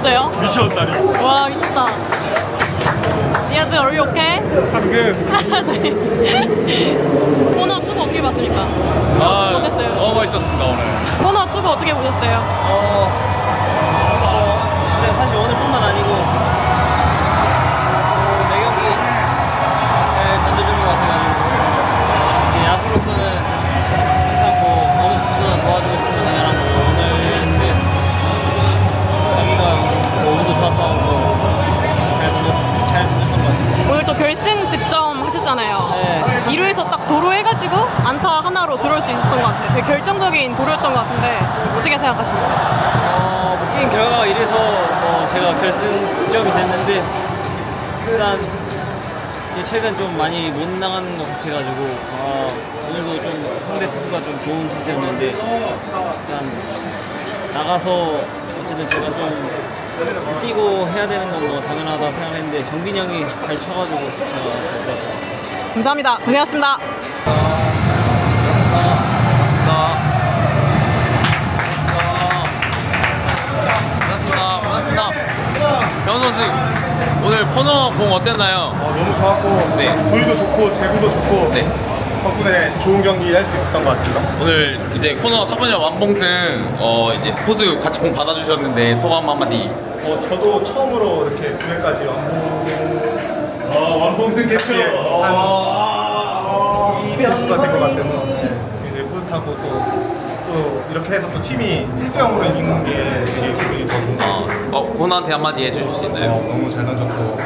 보셨어요? 미쳤다니. 와 미쳤다. Yes, are you okay? 방금. 네. 코너 2가 어떻게 봤습니까? 어땠어요? 너무 멋있었습니다 오늘. 코너 2가 어떻게 보셨어요? 근데 사실 오늘뿐만 아니고 매 경기 잘 던져주는 것 같아가지고 야수로서는 항상 뭐 어느 투수나 도와주고 싶은 생각하고 오늘 자기가 오늘도 좋았다고 잘 던졌던 것 같습니다. 오늘 또 결승 득점 하셨잖아요. 네. 2루에서 딱 도루 해가지고 안타 하나로 들어올 수 있었던 것 같아요. 되게 결정적인 도루였던 것 같은데 어떻게 생각하십니까? 게임 결과가 이래서 제가 결승 득점이 됐는데 일단 최근 좀 많이 못 나가는 것 같아가지고 오늘도 좀 상대 투수가 좀 좋은 투수였는데 일단 나가서 어쨌든 제가 좀 뛰고 해야 되는 건 뭐 당연하다 생각했는데 정빈이 형이 잘 쳐가지고 제가 잘 들어갔어요. 감사합니다. 고생하셨습니다. 반갑습니다. 변 선수 오늘 코너 공 어땠나요? 너무 좋았고 네. 구위도 좋고 제구도 좋고 네. 덕분에 좋은 경기 할 수 있었던 것 같습니다. 오늘 이제 코너 첫 번째 완봉승 이제 포수 같이 공 받아주셨는데 소감 한마디. 저도 처음으로 이렇게 9회까지 완봉승 캐쳐 이 포수가 된 것 같아서 이제 뿌듯하고 또 이렇게 해서 또 팀이 1대0으로 이기는 게 되게 기분이 더 좋은 것 같습니다. 코너한테 한마디 해주실 수 있나요? 너무 잘 던졌고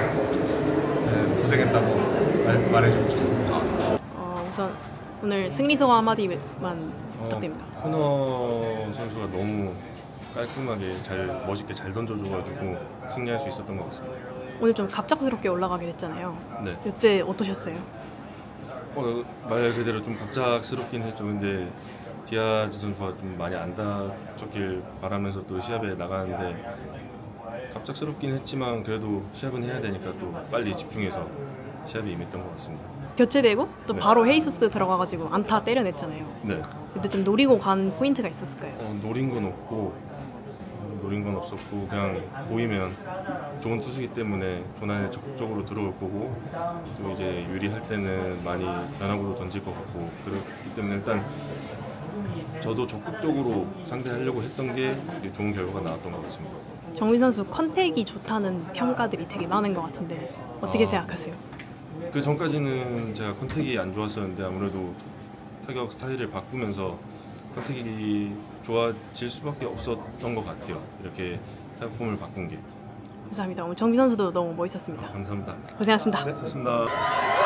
고생했다고 말해주고 싶습니다. 우선 오늘 승리 소감 한마디만 부탁드립니다. 코너 선수가 너무 깔끔하게 멋있게 잘 던져줘가지고 승리할 수 있었던 것 같습니다. 오늘 좀 갑작스럽게 올라가게 됐잖아요. 네. 이때 어떠셨어요? 말 그대로 좀 갑작스럽긴 했죠. 근데 디아즈 선수가 좀 많이 안 다쳤길 바라면서 또 시합에 나가는데 갑작스럽긴 했지만 그래도 시합은 해야 되니까 또 빨리 집중해서 시합에 임했던 것 같습니다. 교체되고 또 네. 바로 헤이소스 들어가가지고 안타 때려냈잖아요. 네. 그때 좀 노리고 간 포인트가 있었을까요? 노린 건 없었고 그냥 보이면 좋은 투수기 때문에 조난에 적극적으로 들어올 거고 또 이제 유리할 때는 많이 변화구도 던질 것 같고 그렇기 때문에 일단 저도 적극적으로 상대하려고 했던 게 되게 좋은 결과가 나왔던 것 같습니다. 정빈 선수 컨택이 좋다는 평가들이 되게 많은 것 같은데 어떻게 생각하세요? 그 전까지는 제가 컨택이 안 좋았었는데 아무래도 타격 스타일을 바꾸면서 컨택이 좋아질 수밖에 없었던 것 같아요. 이렇게 타격폼을 바꾼 게. 감사합니다. 오늘 정빈 선수도 너무 멋있었습니다. 감사합니다. 고생하셨습니다. 네, 좋습니다.